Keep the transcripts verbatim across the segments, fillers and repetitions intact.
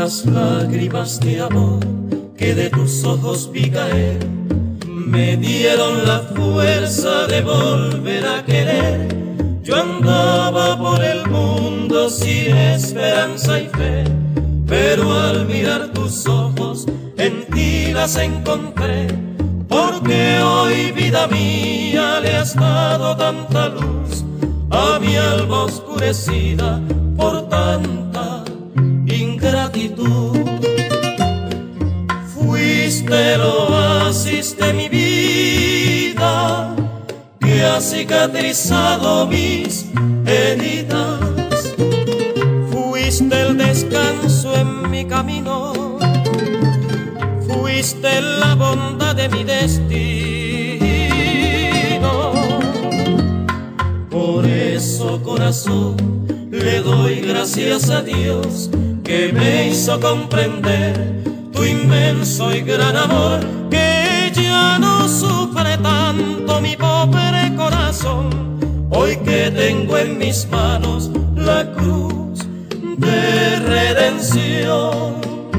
Las lágrimas de amor que de tus ojos vi caer me dieron la fuerza de volver a querer. Yo andaba por el mundo sin esperanza y fe, pero al mirar tus ojos en ti las encontré. Porque hoy, vida mía, le has dado tanta luz a mi alma oscurecida por tanta ingratitud. Fuiste el oasis de mi vida que ha cicatrizado mis heridas. Fuiste el descanso en mi camino, fuiste la bondad de mi destino. Por eso, corazón, le doy gracias a Dios que me hizo comprender tu inmenso y gran amor, que ya no sufre tanto mi pobre corazón, hoy que tengo en mis manos la cruz de redención.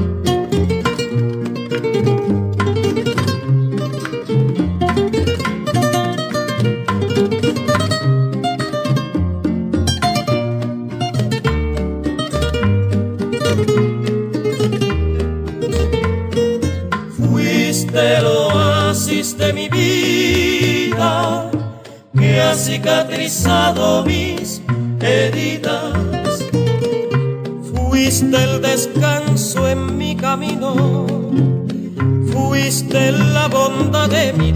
Fuiste el oasis de mi vida que ha cicatrizado mis heridas. Fuiste el descanso en mi camino, fuiste la bondad de mi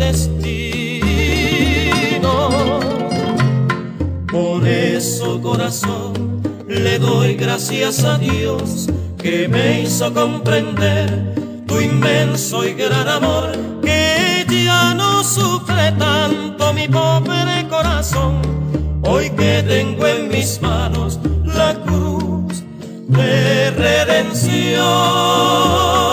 destino. Por eso, corazón, le doy gracias a Dios que me hizo comprender tu inmenso y gran amor, que ya no sufre tanto mi pobre corazón, hoy que tengo en mis manos la cruz de redención.